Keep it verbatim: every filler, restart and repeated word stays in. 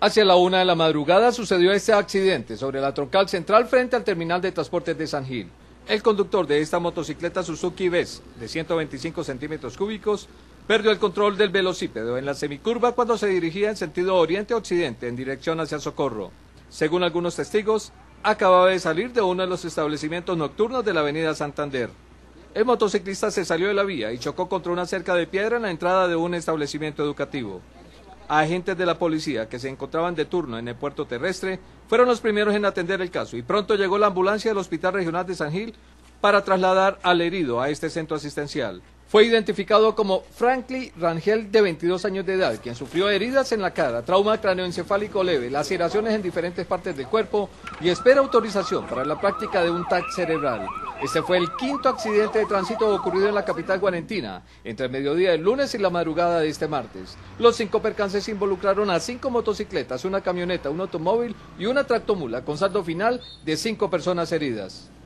Hacia la una de la madrugada sucedió este accidente sobre la troncal central frente al terminal de transportes de San Gil. El conductor de esta motocicleta Suzuki Ves de ciento veinticinco centímetros cúbicos perdió el control del velocípedo en la semicurva cuando se dirigía en sentido oriente-occidente en dirección hacia Socorro. Según algunos testigos, acababa de salir de uno de los establecimientos nocturnos de la avenida Santander. El motociclista se salió de la vía y chocó contra una cerca de piedra en la entrada de un establecimiento educativo. Agentes de la policía que se encontraban de turno en el puerto terrestre fueron los primeros en atender el caso y pronto llegó la ambulancia del Hospital Regional de San Gil para trasladar al herido a este centro asistencial. Fue identificado como Franklin Rangel, de veintidós años de edad, quien sufrió heridas en la cara, trauma craneoencefálico leve, laceraciones en diferentes partes del cuerpo y espera autorización para la práctica de un T A C cerebral. Este fue el quinto accidente de tránsito ocurrido en la capital guarentina, entre el mediodía del lunes y la madrugada de este martes. Los cinco percances involucraron a cinco motocicletas, una camioneta, un automóvil y una tractomula, con saldo final de cinco personas heridas.